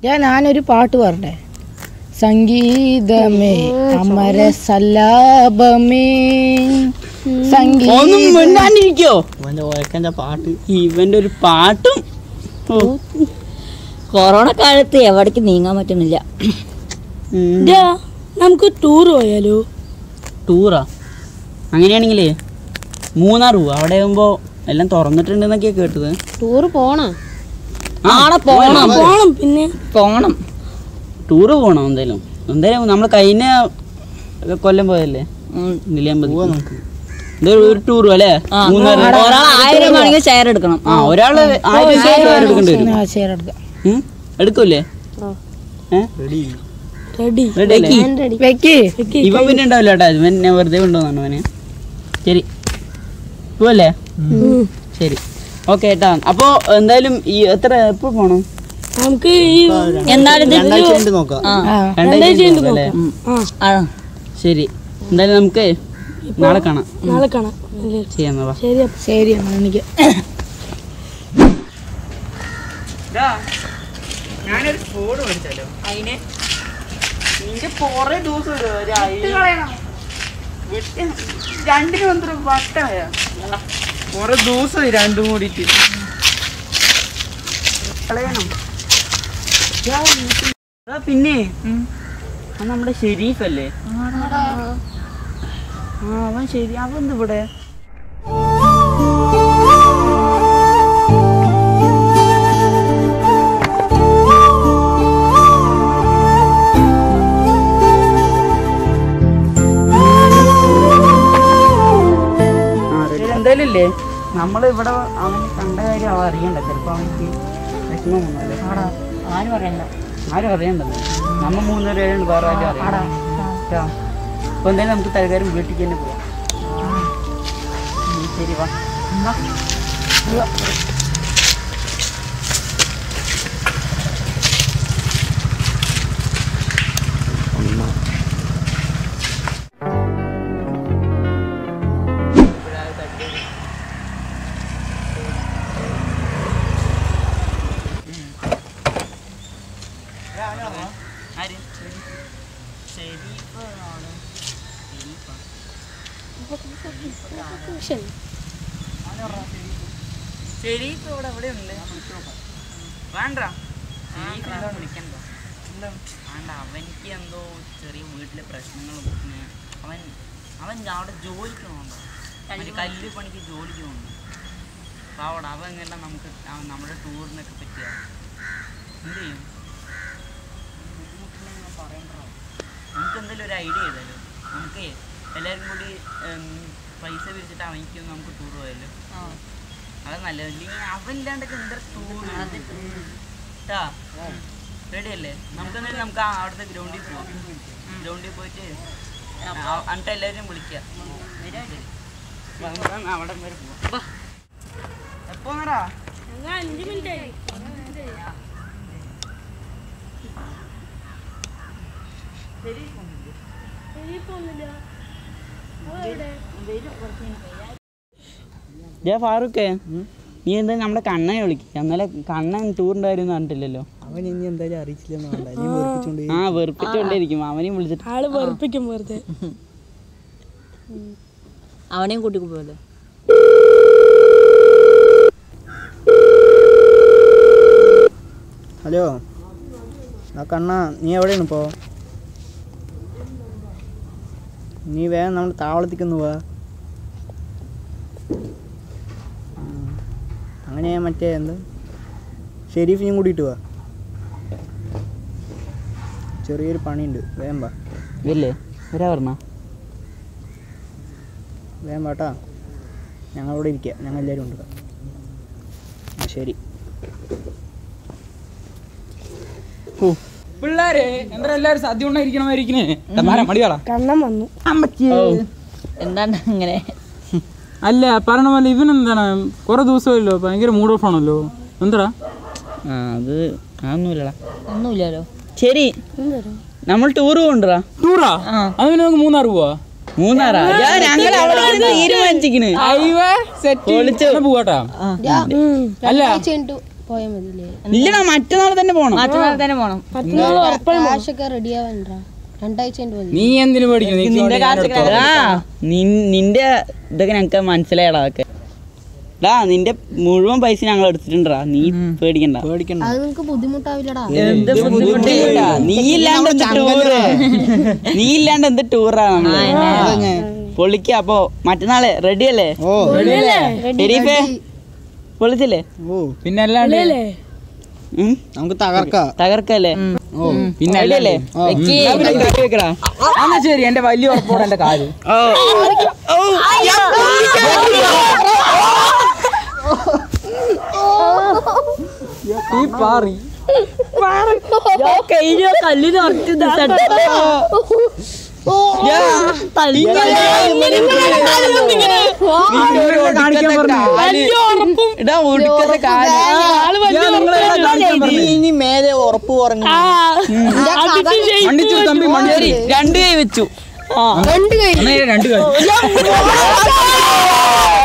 ഞാനൊരു പാട്ട് പറഞ്ഞേ. സംഗീതമേ അമര സല്ലാപമേ സംഗീതോ പാട്ട്. ഇവന്റെ ഒരു പാട്ടും. കൊറോണ കാലത്ത് എവിടേക്ക് നീങ്ങാൻ പറ്റുന്നില്ല. നമുക്ക് ടൂർ പോയാലോ? ടൂറാ? അങ്ങനെയാണെങ്കിലേ മൂന്നാർ പോവാ. അവിടെ ആകുമ്പോ എല്ലാം തുറന്നിട്ടുണ്ടെന്നൊക്കെയാ കേട്ടത്. ടൂർ പോണം. പിന്നെ പോണം. ടൂറ് പോണം. എന്തായാലും നമ്മള് കഴിഞ്ഞ കൊല്ലം പോയല്ലേ ഒരു ടൂർ അല്ലേ? ഒരാൾ ഷെയർ എടുക്കണം. ഒരാള് 1000 ഷെയർ എടുക്കേണ്ടി വരും. എടുക്കൂലേ? ഇവ പിന്നെ ഉണ്ടാവില്ല കേട്ടോ. ഇവൻ ഞാൻ വെറുതെ കൊണ്ടുവന്നാണ് അവന്. ശരി പോവല്ലേ? ശരി ഓക്കെ ഏട്ടാ. അപ്പൊ എന്തായാലും ഈ എത്ര എപ്പോ പോണം? നമുക്ക് ശരി എന്തായാലും നമുക്ക് നാളെ കാണാം. ശരി എനിക്ക് ഞാനൊരു ഫോൺ മേടിച്ചാലോ? അതിന് നിന്റെ കൊറേ ദിവസം രണ്ടിനും എത്ര വട്ടമായ കൊറേ ദിവസമായി രണ്ടും കൂടിയിട്ട് കളയണം. പിന്നെ നമ്മുടെ ഷെരീഫ് അല്ലേ? അവൻ ശരി. അവൻ ഇവിടെ എന്തായാലും ഇല്ലേ നമ്മളിവിടെ അവന് കണ്ട കാര്യം അവൻ അറിയണ്ട. ചിലപ്പോ അവനിക്ക് വിഷമം വന്നാലേ. ആരും അറിയണ്ടല്ലോ. നമ്മ 3 പേരുണ്ട്, വേറെ ആരും അറിയാം. അപ്പൊ എന്തായാലും നമുക്ക് തൽക്കാലം വീട്ടിലേക്ക് തന്നെ പോവാം. ശരി വാ. ഷെരീഫ് ഇവിടെ എവിടെയുണ്ട്? വേണ്ട വിളിക്കണ്ട. വേണ്ട, അവനിക്ക് എന്തോ ചെറിയ വീട്ടിലെ പ്രശ്നങ്ങളും. അവൻ അവിടെ ജോലിക്ക് പോകണ്ടോ? കല്ല് പണിക്ക് ജോലിക്ക് പോകണ്ട. അപ്പോൾ അവിടെ അവൻ എങ്ങനെ നമുക്ക് നമ്മുടെ ടൂറിനൊക്കെ പറ്റുക? എന്ത് ചെയ്യും? ബുദ്ധിമുട്ടില്ലെങ്കിൽ പറയണ്ടോ? നമുക്ക് എന്തെങ്കിലും ഒരു ഐഡിയ ചെയ്താലോ? നമുക്ക് എല്ലാവരും കൂടി പൈസ പിരിച്ചിട്ട് അവനിക്കൊന്ന് നമുക്ക് ടൂർ പോയാലോ? അത് നല്ലത്. ഇല്ലെങ്കിൽ അവനില്ലാണ്ടൊക്കെ എന്താ ടൂർ കേട്ടാ? റെഡി അല്ലേ? നമുക്കെന്തായാലും നമുക്ക് അവിടുത്തെ ഗ്രൗണ്ടിൽ പോവാം. ഗ്രൗണ്ടിൽ പോയിട്ട് എന്നിട്ട് എല്ലാവരും വിളിക്കാം. അവിടെ വരെ പോവാം. എപ്പോ നേരാ? 5 മിനിറ്റ്. ഫാറൂഖേ, നീ എന്താ നമ്മുടെ കണ്ണനെ വിളിക്കുക? എന്നാലും കണ്ണൻ ടൂറിൻ്റെ കാര്യം ഒന്നും പറഞ്ഞിട്ടില്ലല്ലോ. അവൻ ഇനി എന്തായാലും അറിയിച്ചില്ലെന്ന്. വെറുപ്പിച്ചോണ്ടിരിക്കും. അവനെയും വിളിച്ചിട്ട് ആള് വെറുപ്പിക്കും വെറുതെ. അവനെയും കൂട്ടിക്ക് പോയല്ലോ. ഹലോ കണ്ണാ, നീ എവിടെയാണ് ഇപ്പോൾ? നീ വേഗം നമ്മുടെ താവളത്തേക്കൊന്ന് പോവാ. അങ്ങനെ മറ്റേ എന്ത് ഷെരീഫിനും കൂട്ടിയിട്ട് പോവാ. ചെറിയൊരു പണിയുണ്ട്, വേഗം വാ. ഇല്ലേ വരാ പറഞ്ഞ? വേഗം വാട്ടാ. ഞങ്ങളിവിടെ ഇരിക്കുക, ഞങ്ങൾ എല്ലാവരും ഉണ്ട്. ശരി. പിള്ളേരെ എന്താ എല്ലാരും സദ്യ ഉണ്ടായിരിക്കണമായിരിക്കണേ? മടിയാളാ കണ്ണം വന്നു. എന്താണ് അങ്ങനെ? അല്ല പറഞ്ഞ പോലെ ഇവനെന്താണ് കുറെ ദിവസമല്ലോ ഭയങ്കര മൂഡ് ഓഫ് ആണല്ലോ. എന്താടാ? അത് അതൊന്നുമില്ലടാ. ഒന്നുമില്ലല്ലോ. ശരി, നമ്മൾ ടൂർ പോകണ്ടടാ. ടൂറാ? അതിന് നമുക്ക് മൂന്നാർ പോവാ. മൂന്നാറാ? ഞങ്ങൾ അവിടെ തീരുമാനിച്ചിരിക്കണ്. പോവാട്ടാ. അല്ല പോയാൽ മതിയില്ലേ? ഇല്ലടാ മറ്റന്നാൾ തന്നെ പോണം. മറ്റന്നാൾ തന്നെ പോണം. കാശൊക്കെ റെഡിയാവാൻടാ. 2 ആഴ്ച മതി. നീ എന്തിനു പേടിക്കുന്നു? നിന്റെ ഇതൊക്കെ ഞങ്ങക്ക് മനസ്സിലായടാ. അതൊക്കെ നിന്റെ മുഴുവൻ പൈസ ഞങ്ങൾ എടുത്തിട്ടുണ്ടാ. നീ പേടിക്കണ്ട. അത് നിനക്ക് ബുദ്ധിമുട്ടാവില്ലടാ. നീ ഇല്ലാണ്ട് എന്ത് ടൂറാ നമ്മള് പൊളിക്ക. അപ്പൊ മറ്റന്നാളെ റെഡി അല്ലേ? ഷെരീഫേ പൊളിച്ചില്ലേ? പിന്നെ അല്ലാണ്ട് നമുക്ക് തകർക്കല്ലേ? പിന്നെ അല്ലേ? ശരി, എന്റെ വലിയ ഉറപ്പോടെ എന്റെ കാല്. ഈ പാറി കല്ലിന് ഉറച്ചു ഇനി മേലെ ഉറപ്പ് പറഞ്ഞു. 2 കൈ വെച്ചു. 2 കൈ. 2 കൈ